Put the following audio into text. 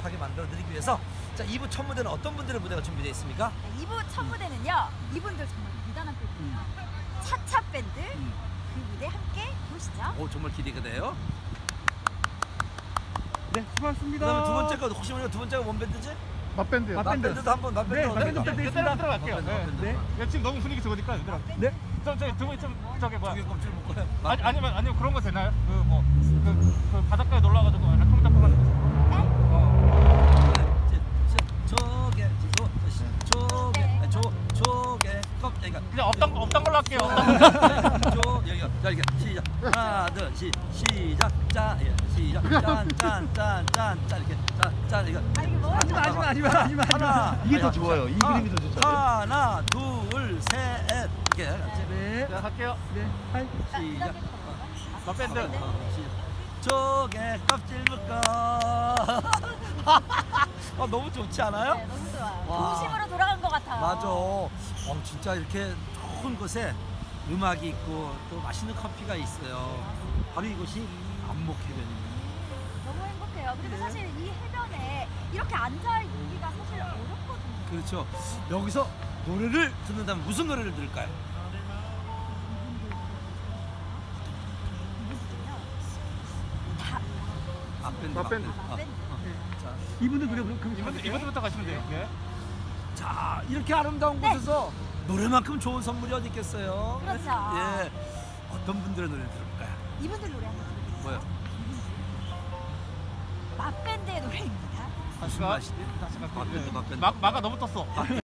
행복하게 만들어드리기 위해서 자 2부 첫 무대는 어떤 분들의 무대가 준비되어 있습니까? 네, 2부 첫 무대는요. 이분들 정말 대단한 밴드예요. 차차 밴드 그 무대 함께 보시죠. 오 정말 기대가 돼요. 네, 수고하셨습니다. 그다음에 두 번째가 혹시 모르니까 두 번째가 뭔 밴드지? 맛밴드요. 맛밴드도 한번 네, 맛밴드 맛밴드 어떨까? 있습니다. 들어갈게요. 네. 야, 지금 너무 분위기 좋으니까 얘들아. 네. 저기 두 분 좀 저기 뭐야? 저기 껍질 먹고요. 아니면 그런 거 되나요? 그 바닷가에 놀러 가지고 알콩달콩 하는 거. 조개 껍데기가 그냥 없던 걸로 할게요. 자 이게 시작 하나 둘 시작 짠 시작 짠 이렇게 짠 이거 아 이게 뭐야? 하지마. 하나 이게 더 좋아요. 이 그림이 더 좋잖아요. 하나 둘 셋 이렇게 네. 자, 갈게요. 네. 하이. 시작 맛밴드. 조개 껍질 묶어 너무 좋지 않아요? 네, 너무 좋아요. 와. 도심으로 돌아간 것 같아요. 맞아. 진짜 이렇게 좋은 곳에 음악이 있고 또 맛있는 커피가 있어요. 바로 이곳이 안목해변입니다. 너무 행복해요. 그리고 네. 사실 이 해변에 이렇게 앉아 있기가 사실 어렵거든요. 그렇죠. 여기서 노래를 듣는다면 무슨 노래를 들을까요? 맛밴드. 맛밴드. 맛밴드. 자, 이분들 그럼 이분들부터 가시면 돼요. 네. 자, 이렇게 아름다운 네. 곳에서 노래만큼 좋은 선물이 어디 있겠어요? 그렇죠. 예. 어떤 분들의 노래를 들을까요? 이분들 노래 한번 들어보세요. 뭐요? 맛밴드의 노래입니다. 무슨 맛이지? 다시 갈게요. 맛밴드. 마가 너무 떴어.